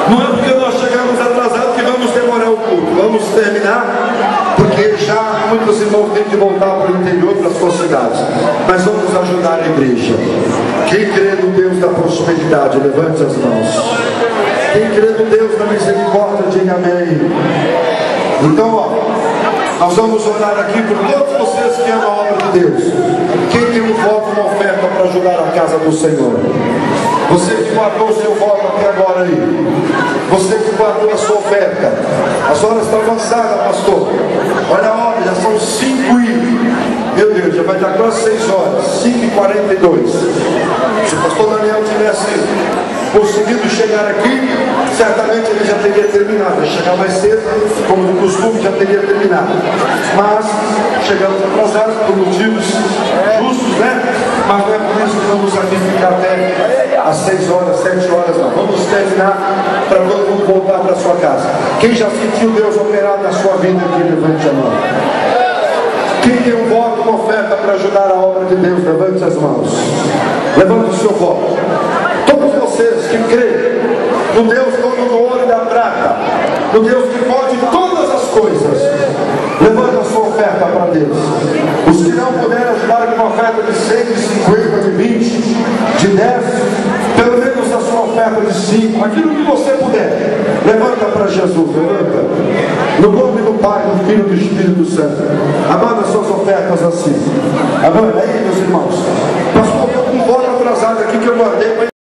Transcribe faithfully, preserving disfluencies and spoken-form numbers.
Não é porque nós chegamos atrasados que vamos demorar o culto. Vamos terminar, porque já muitos irmãos têm que voltar para o interior, para as suas cidades. Mas vamos ajudar a igreja. Quem crê no Deus da prosperidade, levante as mãos. Quem crê no Deus da misericórdia, diga amém. Então, ó, nós vamos orar aqui por todos vocês que amam a obra de Deus. Quem tem um voto, uma oferta para ajudar a casa do Senhor? Você que guardou o seu voto até agora aí. Você que guardou a sua oferta. As horas estão avançadas, pastor. Olha a hora, já são cinco e... Meu Deus, já vai dar quase seis horas. cinco e quarenta e dois. Se o pastor Daniel tivesse conseguido chegar aqui, certamente ele já teria terminado. Ia chegar mais cedo, como de costume, já teria terminado. Mas chegamos atrasados por motivos justos, né? Mas não é por isso que vamos aqui ficar até às seis horas, sete horas, não. Vamos terminar para todo mundo voltar para a sua casa. Quem já sentiu Deus operar na sua vida aqui, levante a mão. Quem tem um voto, uma oferta para ajudar a obra de Deus, levante as mãos. Levante o seu voto. Todos vocês que creem no Deus dono do ouro e da prata, no Deus que pode todas as coisas, levante a sua oferta para Deus. Os que não puderem ajudar com uma oferta de cem, de cinquenta, de vinte, de dez, pelo menos a sua oferta de cinco, aquilo que você puder, levanta para Jesus, levanta. No nome do Pai, do Filho e do Espírito Santo. Amanda as suas ofertas assim. Amanda, aí meus irmãos. Pastor, eu estou com um voto atrasado aqui que eu guardei.